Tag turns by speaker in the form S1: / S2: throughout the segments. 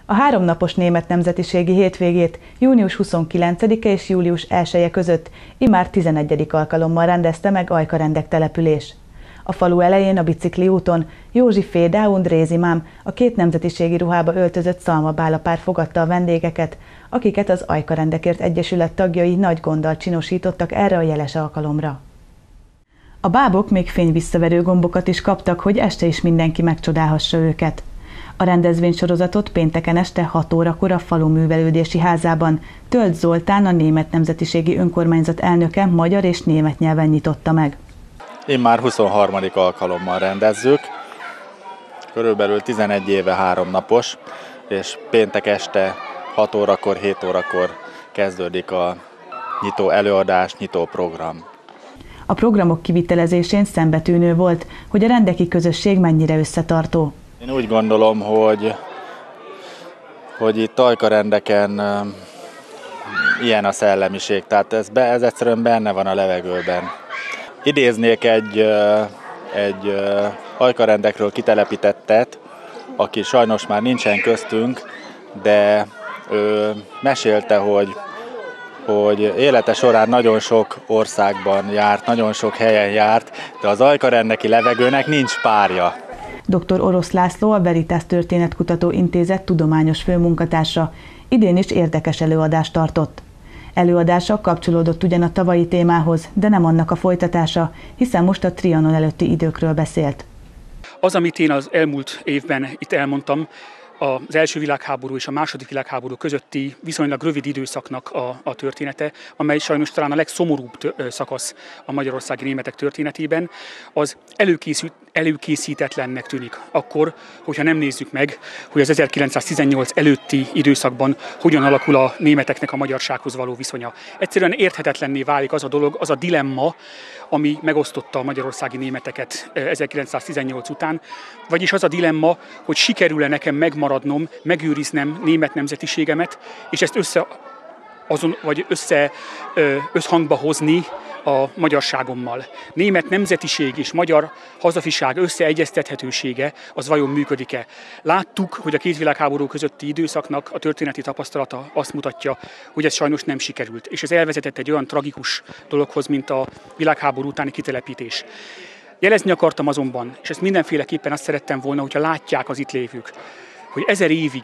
S1: A 3 napos német nemzetiségi hétvégét június 29-e és július 1-e között immár 11. alkalommal rendezte meg Ajka-Rendek település. A falu elején a bicikli úton Józsi Fédá und Rézimám, a 2 nemzetiségi ruhába öltözött szalmabálapár fogadta a vendégeket, akiket az Ajka-Rendekért Egyesület tagjai nagy gonddal csinosítottak erre a jeles alkalomra. A bábok még fényvisszaverő gombokat is kaptak, hogy este is mindenki megcsodálhassa őket. A rendezvénysorozatot pénteken este 6 órakor a falu művelődési házában Tölt Zoltán, a Német Nemzetiségi Önkormányzat elnöke magyar és német nyelven nyitotta meg.
S2: Immár 23. alkalommal rendezzük, körülbelül 11 éve 3 napos, és péntek este 6 órakor, 7 órakor kezdődik a nyitó előadás, nyitó program.
S1: A programok kivitelezésén szembetűnő volt, hogy a rendeki közösség mennyire összetartó.
S2: Én úgy gondolom, hogy itt Ajka-Rendeken ilyen a szellemiség, tehát ez egyszerűen benne van a levegőben. Idéznék egy Ajka-Rendekről kitelepítettet, aki sajnos már nincsen köztünk, de ő mesélte, hogy élete során nagyon sok országban járt, nagyon sok helyen járt, de az ajka-rendeki levegőnek nincs párja.
S1: Dr. Orosz László, a Veritas Történetkutató Intézet tudományos főmunkatársa idén is érdekes előadást tartott. Előadása kapcsolódott ugyan a tavalyi témához, de nem annak a folytatása, hiszen most a Trianon előtti időkről beszélt.
S3: Az, amit én az elmúlt évben itt elmondtam, az első világháború és a második világháború közötti viszonylag rövid időszaknak a története, amely sajnos talán a legszomorúbb szakasz a magyarországi németek történetében, az előkészítetlennek tűnik akkor, hogyha nem nézzük meg, hogy az 1918 előtti időszakban hogyan alakul a németeknek a magyarsághoz való viszonya. Egyszerűen érthetetlenné válik az a dolog, az a dilemma, ami megosztotta a magyarországi németeket 1918 után, vagyis az a dilemma, hogy sikerül-e nekem megmaradnom, megőriznem német nemzetiségemet, és ezt összhangba hozni a magyarságommal. Német nemzetiség és magyar hazafiság összeegyeztethetősége az vajon működik-e? Láttuk, hogy a 2 világháború közötti időszaknak a történeti tapasztalata azt mutatja, hogy ez sajnos nem sikerült, és ez elvezetett egy olyan tragikus dologhoz, mint a világháború utáni kitelepítés. Jelezni akartam azonban, és ezt mindenféleképpen azt szerettem volna, hogyha látják az itt lévők, hogy 1000 évig,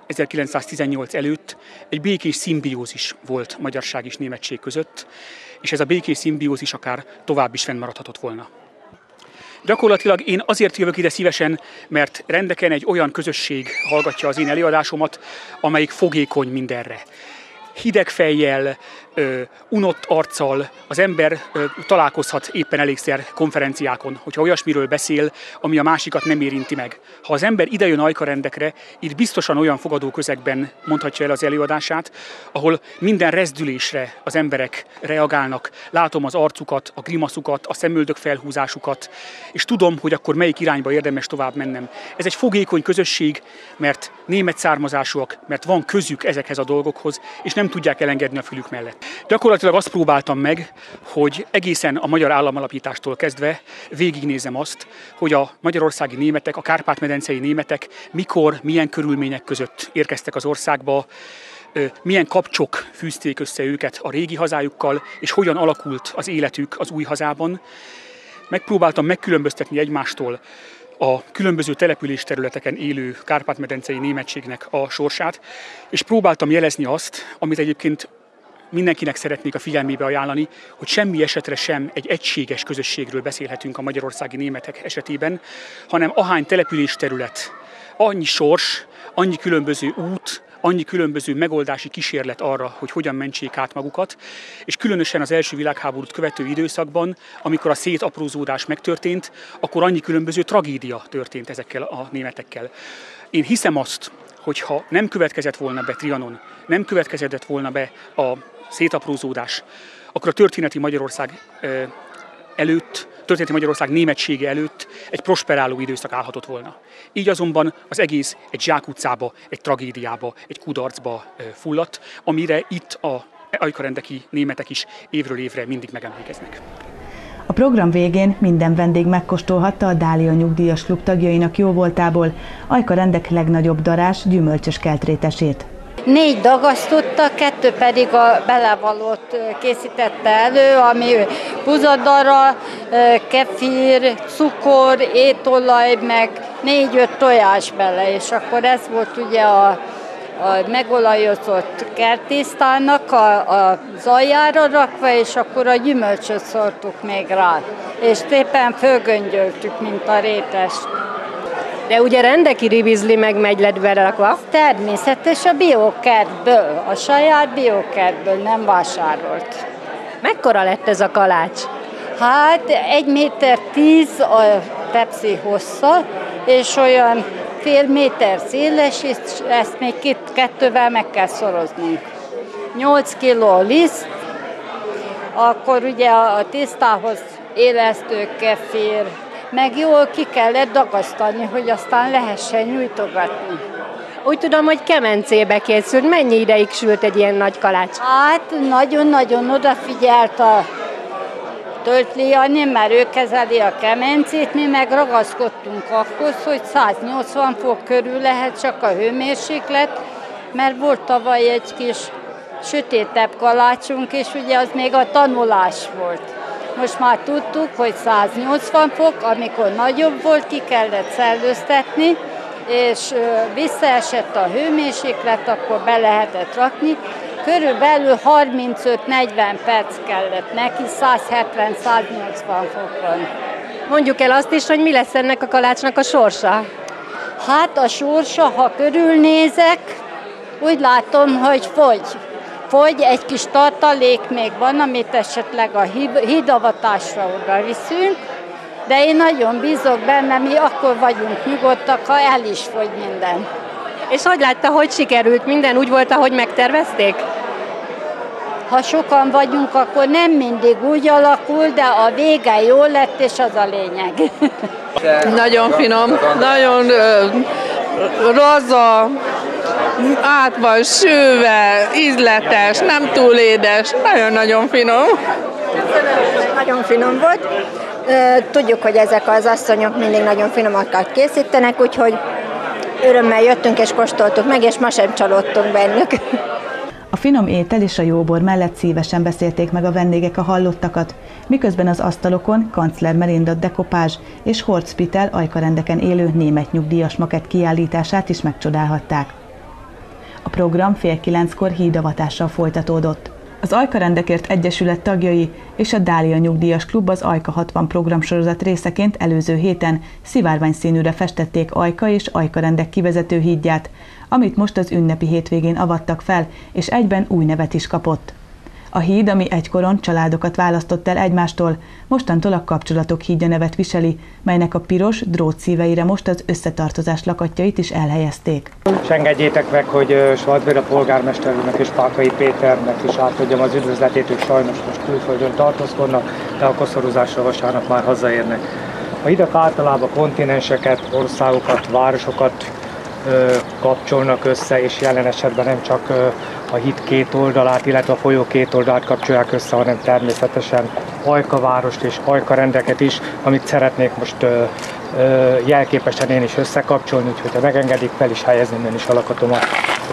S3: 1918 előtt egy békés szimbiózis volt magyarság és németség között, és ez a békés szimbiózis akár tovább is fennmaradhatott volna. Gyakorlatilag én azért jövök ide szívesen, mert Rendeken egy olyan közösség hallgatja az én előadásomat, amelyik fogékony mindenre. Hideg fejjel, unott arccal az ember találkozhat éppen elégszer konferenciákon, hogyha olyasmiről beszél, ami a másikat nem érinti meg. Ha az ember idejön Ajka-Rendekre, itt biztosan olyan fogadó közegben mondhatja el az előadását, ahol minden rezdülésre az emberek reagálnak, látom az arcukat, a grimaszukat, a szemöldök felhúzásukat, és tudom, hogy akkor melyik irányba érdemes tovább mennem. Ez egy fogékony közösség, mert német származásúak, mert van közük ezekhez a dolgokhoz, és nem tudják elengedni a fülük mellett. Gyakorlatilag azt próbáltam meg, hogy egészen a magyar államalapítástól kezdve végignézem azt, hogy a magyarországi németek, a kárpát-medencei németek mikor, milyen körülmények között érkeztek az országba, milyen kapcsok fűzték össze őket a régi hazájukkal, és hogyan alakult az életük az új hazában. Megpróbáltam megkülönböztetni egymástól a különböző településterületeken élő kárpát-medencei németségnek a sorsát, és próbáltam jelezni azt, amit egyébként mindenkinek szeretnék a figyelmébe ajánlani, hogy semmi esetre sem egy egységes közösségről beszélhetünk a magyarországi németek esetében, hanem ahány településterület, annyi sors, annyi különböző út, annyi különböző megoldási kísérlet arra, hogy hogyan mentsék át magukat, és különösen az első világháborút követő időszakban, amikor a szétaprózódás megtörtént, akkor annyi különböző tragédia történt ezekkel a németekkel. Én hiszem azt, hogyha nem következett volna be Trianon, nem következett volna be a szétaprózódás, akkor a történeti Magyarország németsége előtt egy prosperáló időszak állhatott volna. Így azonban az egész egy zsákutcába, egy tragédiába, egy kudarcba fulladt, amire itt a ajka-rendeki németek is évről évre mindig megemlékeznek.
S1: A program végén minden vendég megkóstolhatta a Dália Nyugdíjas Klub tagjainak jóvoltából Ajka rendek legnagyobb darás gyümölcsös keltrétesét.
S4: 4 dagasztottak, 2 pedig a belevalót készítette elő, ami buzadara, kefir, cukor, étolaj, meg 4-5 tojás bele, és akkor ez volt ugye a megolajozott kertésztának az aljára rakva, és akkor a gyümölcsöt szórtuk még rá, és szépen fölgöngyöltük, mint a rétest.
S5: De ugye rendeki ribizli meg megy lett berakva?
S4: Természetes, a biokertből, a saját biokertből, nem vásárolt.
S5: Mekkora lett ez a kalács?
S4: Hát 1,10 méter a Pepsi hossza, és olyan fél méter széles, és ezt még 2-vel meg kell szoroznunk. 8 kiló liszt, akkor ugye a tésztához élesztő, kefir, meg jól ki kellett dagasztani, hogy aztán lehessen nyújtogatni.
S5: Úgy tudom, hogy kemencébe készült. Mennyi ideig sült egy ilyen nagy kalács?
S4: Hát nagyon-nagyon odafigyelt a Töltli Jani, mert ő kezeli a kemencét, mi meg ragaszkodtunk ahhoz, hogy 180 fok körül lehet csak a hőmérséklet, mert volt tavaly egy kis sötétebb kalácsunk, és ugye az még a tanulás volt. Most már tudtuk, hogy 180 fok, amikor nagyobb volt, ki kellett szellőztetni, és visszaesett a hőmérséklet, akkor be lehetett rakni. Körülbelül 35-40 perc kellett neki, 170-180 fokon.
S5: Mondjuk el azt is, hogy mi lesz ennek a kalácsnak a sorsa?
S4: Hát a sorsa, ha körülnézek, úgy látom, hogy fogy, egy kis tartalék még van, amit esetleg a hídavatásra oda viszünk, de én nagyon bízok benne, mi akkor vagyunk nyugodtak, ha el is fogy minden.
S5: És hogy látta, hogy sikerült? Minden úgy volt, ahogy megtervezték?
S4: Ha sokan vagyunk, akkor nem mindig úgy alakul, de a vége jó lett, és az a lényeg.
S6: Nagyon finom, nagyon roza, át van sülve, ízletes, nem túl édes, nagyon-nagyon finom.
S7: Nagyon finom volt. Tudjuk, hogy ezek az asszonyok mindig nagyon finomakat készítenek, úgyhogy örömmel jöttünk és kóstoltuk meg, és ma sem csalódtunk bennük.
S1: A finom étel és a jóbor mellett szívesen beszélték meg a vendégek a hallottakat, miközben az asztalokon Kancler Melinda dekopázs és Horst Pitel ajkarendeken élő német nyugdíjas makett kiállítását is megcsodálhatták. A program 8:30-kor hídavatással folytatódott. Az Ajkarendekért Egyesület tagjai és a Dália Nyugdíjas Klub az Ajka 60 programsorozat részeként előző héten szivárványszínűre festették Ajka és Ajkarendek kivezető hídját, amit most az ünnepi hétvégén avattak fel, és egyben új nevet is kapott. A híd, ami egykoron családokat választott el egymástól, mostantól a Kapcsolatok hídja nevet viseli, melynek a piros drótszíveire most az összetartozás lakatjait is elhelyezték.
S8: És engedjétek meg, hogy Schwarzbéla polgármesternek és Pákai Péternek is átadjam az üdvözletét, ők sajnos most külföldön tartózkodnak, de a koszorúzásra vasárnap már hazaérnek. A hidak általában kontinenseket, országokat, városokat kapcsolnak össze, és jelen esetben nem csak a híd két oldalát, illetve a folyó két oldalát kapcsolják össze, hanem természetesen Ajka várost és Ajkarendeket is, amit szeretnék most jelképesen én is összekapcsolni, úgyhogy ha megengedik, fel is helyezném én is a lakatomat.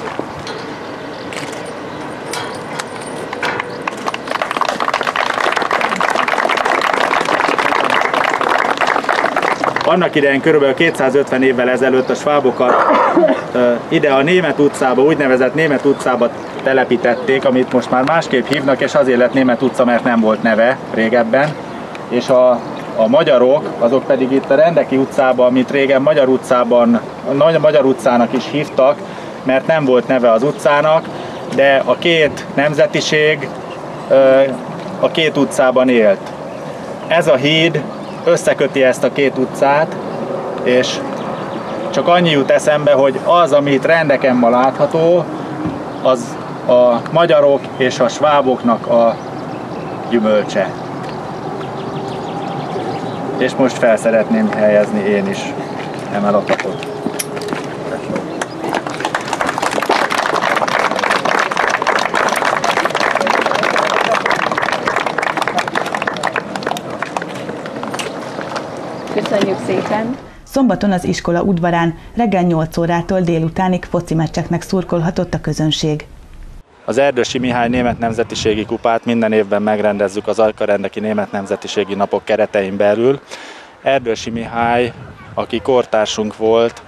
S2: Annak idején kb. 250 évvel ezelőtt a svábokat ide a Német utcába, úgynevezett Német utcába telepítették, amit most már másképp hívnak, és azért lett Német utca, mert nem volt neve régebben. És a magyarok, azok pedig itt a Rendeki utcában, amit régen Magyar utcának is hívtak, mert nem volt neve az utcának, de a két nemzetiség a két utcában élt. Ez a híd összeköti ezt a két utcát, és csak annyi jut eszembe, hogy az, amit Rendeken ma látható, az a magyarok és a sváboknak a gyümölcse. És most fel szeretném helyezni én is emelapot.
S5: Köszönjük szépen!
S1: Szombaton az iskola udvarán reggel 8 órától délutánig foci meccseknek szurkolhatott a közönség.
S2: Az Erdősi Mihály Német Nemzetiségi Kupát minden évben megrendezzük az Ajkarendeki Német Nemzetiségi Napok keretein belül. Erdősi Mihály, aki kortársunk volt,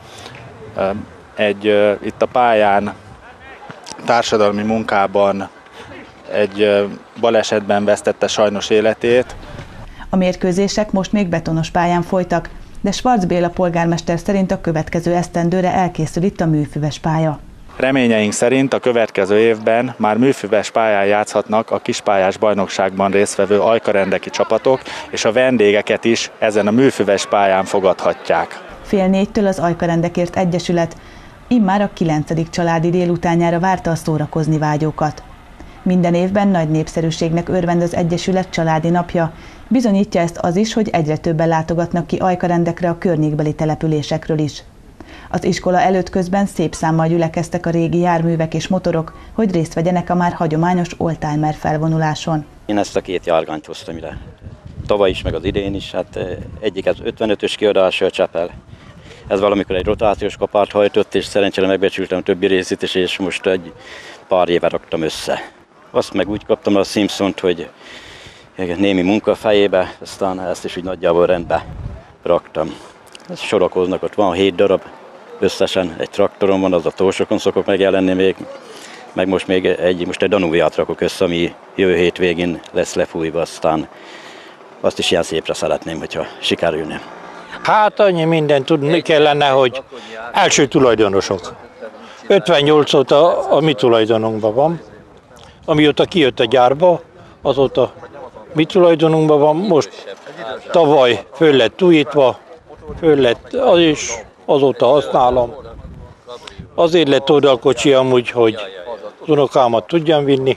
S2: itt a pályán, társadalmi munkában egy balesetben vesztette sajnos életét.
S1: A mérkőzések most még betonos pályán folytak, de Schwarz Béla polgármester szerint a következő esztendőre elkészül itt a műfüves pálya.
S2: Reményeink szerint a következő évben már műfüves pályán játszhatnak a kispályás bajnokságban résztvevő ajkarendeki csapatok, és a vendégeket is ezen a műfüves pályán fogadhatják. 3:30-től az Ajkarendekért Egyesület immár a 9. családi délutánjára várta a szórakozni vágyókat. Minden évben nagy népszerűségnek örvend az Egyesület családi napja. Bizonyítja ezt az is, hogy egyre többen látogatnak ki Ajkarendekre a környékbeli településekről is. Az iskola előtt közben szép számmal gyülekeztek a régi járművek és motorok, hogy részt vegyenek a már hagyományos oldtimer felvonuláson.
S9: Én ezt a két járgányt hoztam ide. Tavaly is, meg az idén is. Hát egyik az 55-ös kiadású a Csepel. Ez valamikor egy rotációs kapárt hajtott, és szerencsére megbecsültem a többi részét is, és most egy pár éve raktam össze. Azt meg úgy kaptam a Simpsont, hogy némi munka fejébe, aztán ezt is úgy nagyjából rendbe raktam. Ezt sorakoznak, ott van 7 darab, összesen egy traktorom van, az a Tósokon szokok megjelenni még, meg most még egy Danuviát rakok össze, ami jövő hétvégén lesz lefújva, aztán azt is ilyen szépre szeretném, hogyha sikerülne.
S10: Hát annyi mindent tudni kellene, hogy első tulajdonosok. 58 óta a mi tulajdonunkban van, amióta kijött a gyárba, azóta mi tulajdonunkban van, most tavaly föl lett újítva, föl lett az is, azóta használom. Azért lett oda a kocsi amúgy, hogy az unokámat tudjam vinni,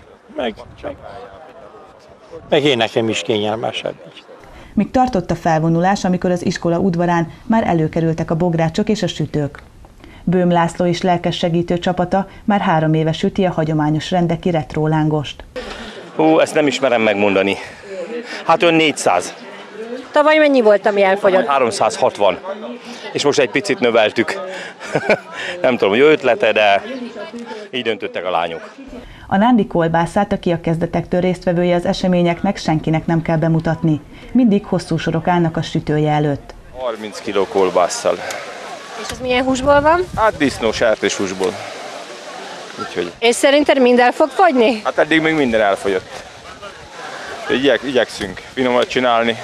S10: meg én nekem is kényelmesebb.
S1: Míg tartott a felvonulás, amikor az iskola udvarán már előkerültek a bográcsok és a sütők. Böhm László is lelkes segítő csapata már 3 éve süti a hagyományos rendeki retro lángost.
S11: Ezt nem ismerem megmondani. Hát ön 400.
S5: Tavaly mennyi volt, ami elfogyott?
S11: 360. És most egy picit növeltük. Nem tudom, jó ötlete, de így döntöttek a lányok.
S1: A nándi kolbászát, aki a kezdetektől résztvevője az eseményeknek, senkinek nem kell bemutatni. Mindig hosszú sorok állnak a sütője előtt.
S11: 30 kg kolbásszal.
S5: És ez milyen húsból van?
S11: Hát disznó sertéshúsból. Úgyhogy...
S5: És szerinted minden fog fogyni?
S11: Hát eddig még minden elfogyott. Igyekszünk finomat csinálni.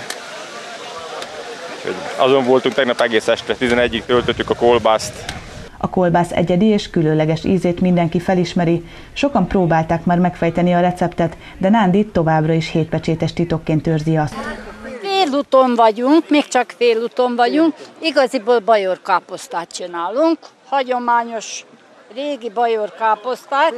S11: Úgyhogy azon voltunk tegnap egész este, 11-ig töltöttük a kolbászt.
S1: A kolbász egyedi és különleges ízét mindenki felismeri. Sokan próbálták már megfejteni a receptet, de Nándi továbbra is hétpecsétes titokként őrzi azt.
S4: Félúton vagyunk, még csak félúton vagyunk. Igaziból bajorkáposztát csinálunk, hagyományos régi bajorkáposztát.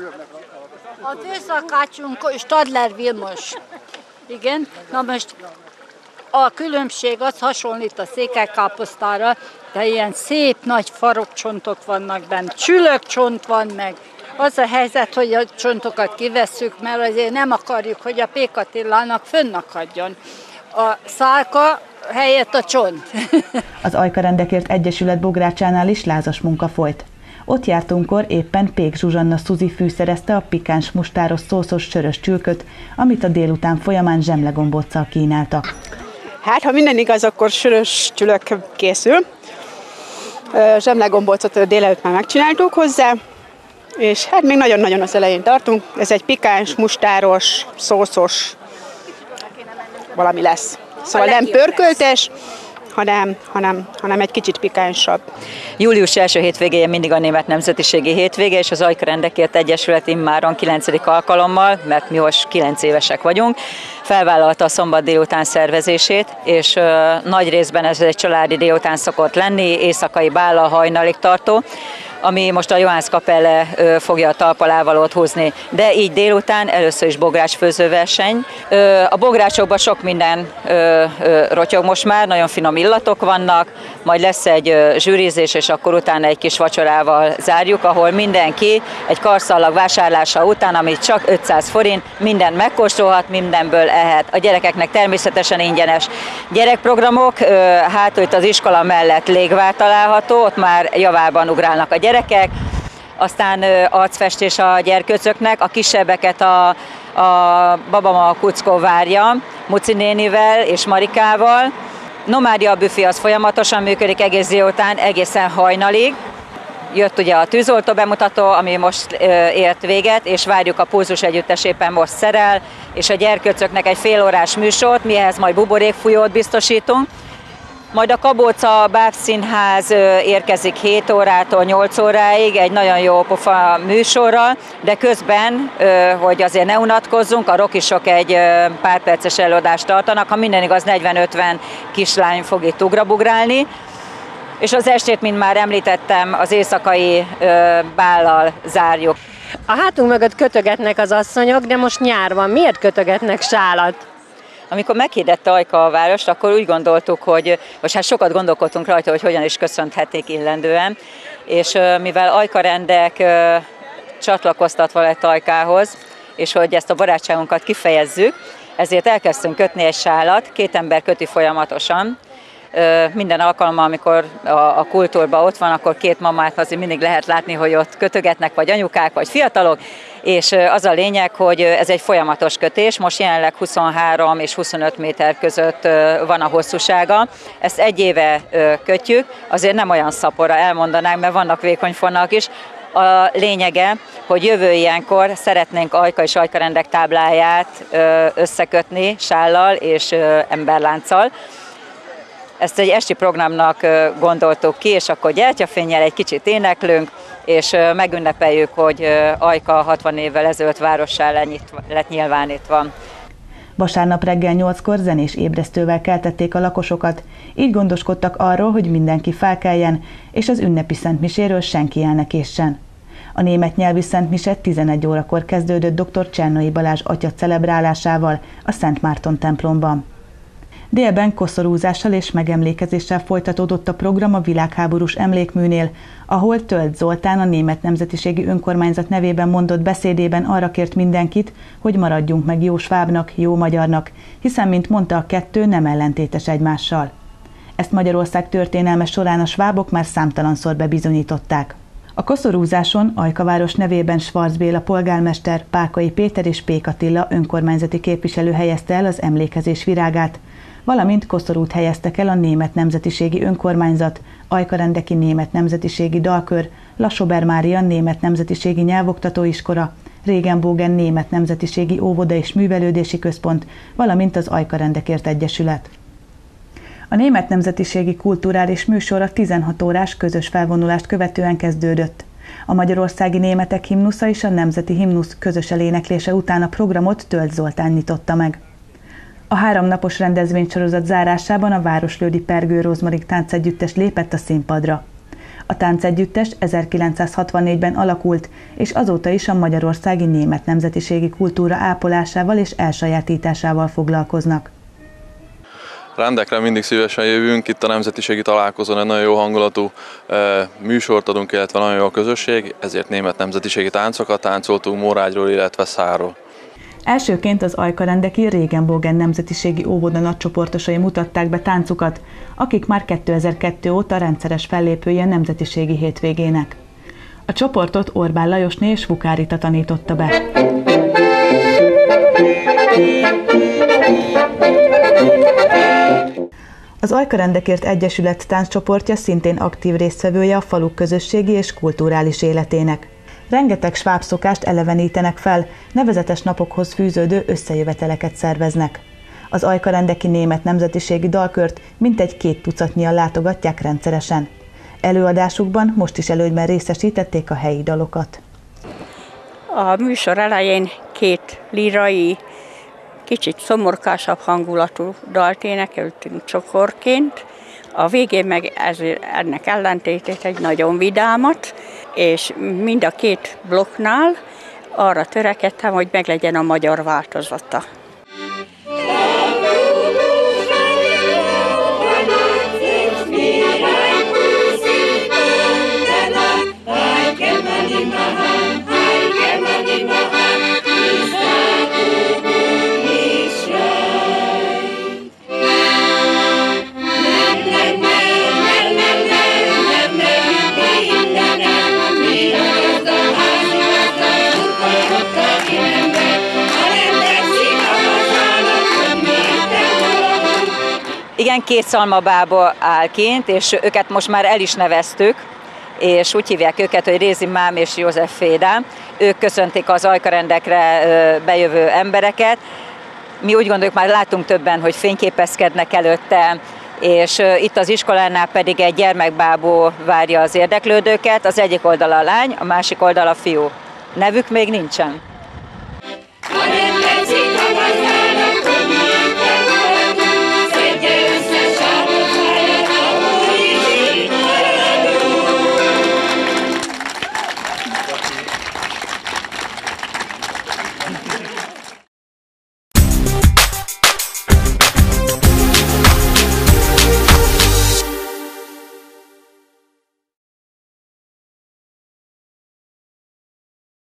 S4: A főszakácsunk Stadler Vilmos. Igen, na most a különbség az hasonlít a székelykáposztára, de ilyen szép nagy farokcsontok vannak benne, csülökcsont van meg. Az a helyzet, hogy a csontokat kivesszük, mert azért nem akarjuk, hogy a Pék Attilának fönnakadjon a szálka helyett a csont.
S1: Az Ajkarendekért Egyesület bográcsánál is lázas munka folyt. Ott jártunkkor éppen Pék Zsuzsanna Szuzi fűszerezte a pikáns mustáros szószos sörös csülköt, amit a délután folyamán zsemlegombóccal kínáltak.
S12: Hát, ha minden igaz, akkor sörös csülök készül. Zsemlegombócot délelőtt már megcsináltuk hozzá, és hát még nagyon-nagyon az elején tartunk. Ez egy pikáns, mustáros, szószos valami lesz. Szóval nem pörköltes, hanem egy kicsit pikánsabb.
S13: Július első hétvégéje mindig a Német Nemzetiségi Hétvége, és az Ajkarendekért Egyesület immáron 9. alkalommal, mert mi most 9 évesek vagyunk, felvállalta a szombat délután szervezését, és nagy részben ez egy családi délután szokott lenni, éjszakai bállal hajnalig tartó, ami most a Johannes-Kapelle fogja a talpalávalót húzni. De így délután először is bográcsfőzőverseny. A bográcsokban sok minden rotyog most már, nagyon finom illatok vannak, majd lesz egy zsűrizés, és akkor utána egy kis vacsorával zárjuk, ahol mindenki egy karszallag vásárlása után, ami csak 500 forint, mindent megkóstolhat, mindenből lehet. A gyerekeknek természetesen ingyenes gyerekprogramok, hátul itt az iskola mellett légvár található, ott már javában ugrálnak a gyerekek, aztán arcfestés a gyerkőcöknek, a kisebbeket a Babama Kuckó várja, Muci nénivel és Marikával. Nomádia büfé az folyamatosan működik egész délután, egészen hajnalig. Jött ugye a tűzoltó bemutató, ami most ért véget, és várjuk a Pulzus együttes éppen most szerel, és a gyerkőcöknek egy félórás műsort, mi ehhez majd buborékfújót biztosítunk. Majd a Kabóca Bábszínház érkezik 7 órától 8 óráig egy nagyon jó pofa műsorral, de közben, hogy azért ne unatkozzunk, a rokisok egy pár perces előadást tartanak, ha minden igaz 40-50 kislány fog itt ugrabugrálni. És az estét, mint már említettem, az éjszakai bállal zárjuk.
S5: A hátunk mögött kötögetnek az asszonyok, de most nyár van. Miért kötögetnek sálat?
S13: Amikor meghirdette Ajka a várost, akkor úgy gondoltuk, hogy hát sokat gondolkodtunk rajta, hogy hogyan is köszönthetik illendően, és mivel ajkarendek csatlakoztatva lett Ajkához, és hogy ezt a barátságunkat kifejezzük, ezért elkezdtünk kötni egy sálat, 2 ember köti folyamatosan. Minden alkalommal, amikor a kultúrban ott van, akkor 2 mamát azért mindig lehet látni, hogy ott kötögetnek, vagy anyukák, vagy fiatalok, és az a lényeg, hogy ez egy folyamatos kötés, most jelenleg 23 és 25 méter között van a hosszúsága. Ezt 1 éve kötjük, azért nem olyan szapora elmondanánk, mert vannak vékony fonalak is. A lényege, hogy jövő ilyenkor szeretnénk Ajka és ajkarendek tábláját összekötni sállal és emberlánccal. Ezt egy esti programnak gondoltuk ki, és akkor gyertyafénnyel egy kicsit éneklünk, és megünnepeljük, hogy Ajka 60 évvel ezelőtt várossá lett nyilvánítva.
S1: Vasárnap reggel 8-kor zenés ébresztővel keltették a lakosokat, így gondoskodtak arról, hogy mindenki felkeljen, és az ünnepi szentmiséről senki el ne késsen. A német nyelvű szentmise 11 órakor kezdődött dr. Csernói Balázs atya celebrálásával a Szent Márton templomban. Délben koszorúzással és megemlékezéssel folytatódott a program a világháborús emlékműnél, ahol Tölt Zoltán a Német Nemzetiségi Önkormányzat nevében mondott beszédében arra kért mindenkit, hogy maradjunk meg jó svábnak, jó magyarnak, hiszen, mint mondta, a kettő nem ellentétes egymással. Ezt Magyarország történelme során a svábok már számtalanszor bebizonyították. A koszorúzáson Ajkaváros nevében Schwarz Béla polgármester, Pákai Péter és Pék Attila önkormányzati képviselő helyezte el az emlékezés virágát, valamint koszorút helyeztek el a Német Nemzetiségi Önkormányzat, Ajkarendeki Német Nemzetiségi Dalkör, Lassober Mária Német Nemzetiségi Nyelvoktatóiskola, Regenbogen Német Nemzetiségi Óvoda és Művelődési Központ, valamint az Ajkarendekért Egyesület. A Német Nemzetiségi Kulturális Műsor a 16 órás közös felvonulást követően kezdődött. A magyarországi németek himnusza és a nemzeti himnusz közös eléneklése után a programot Tölt Zoltán nyitotta meg. A 3 napos rendezvénysorozat zárásában a Városlődi Pergő Rozmarik táncegyüttes lépett a színpadra. A táncegyüttes 1964-ben alakult, és azóta is a magyarországi német nemzetiségi kultúra ápolásával és elsajátításával foglalkoznak.
S14: Rendekre mindig szívesen jövünk, itt a nemzetiségi találkozón egy nagyon jó hangulatú műsort adunk, illetve nagyon jó a közösség, ezért német nemzetiségi táncokat táncoltunk Mórágyról, illetve Szárról.
S1: Elsőként az ajkarendeki Regenbogen Nemzetiségi Óvoda nagycsoportosai mutatták be táncukat, akik már 2002 óta rendszeres fellépője nemzetiségi hétvégének. A csoportot Orbán Lajosné és Vukárita tanította be. Az Ajkarendekért Egyesület tánccsoportja szintén aktív résztvevője a faluk közösségi és kulturális életének. Rengeteg sváb szokást elevenítenek fel, nevezetes napokhoz fűződő összejöveteleket szerveznek. Az ajkarendeki Német Nemzetiségi Dalkört mintegy 2 tucatnyian látogatják rendszeresen. Előadásukban most is elődben részesítették a helyi dalokat.
S15: A műsor elején 2 lírai, kicsit szomorkásabb hangulatú dalt énekeltünk csokorként, a végén meg ennek ellentétét egy nagyon vidámat, és mind a 2 blokknál arra törekedtem, hogy meglegyen a magyar változata.
S16: Israel.
S13: Igen, 2 szalmabába áll kint, és őket most már el is neveztük, és úgy hívják őket, hogy Rézi Mám és József Fédá. Ők köszöntik az ajkarendekre bejövő embereket. Mi úgy gondoljuk, már látunk többen, hogy fényképezkednek előtte, és itt az iskolánál pedig egy gyermekbábú várja az érdeklődőket. Az egyik oldal a lány, a másik oldal a fiú. Nevük még nincsen.